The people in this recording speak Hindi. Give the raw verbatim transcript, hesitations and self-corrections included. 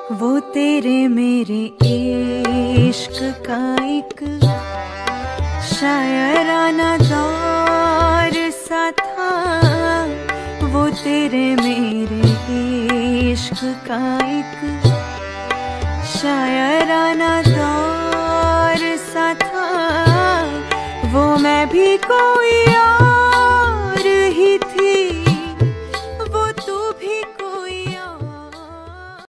वो तेरे मेरे इश्क का एक शायराना दौर सा था। वो तेरे मेरे इश्क का एक शायराना दौर सा था। वो मैं भी कोई और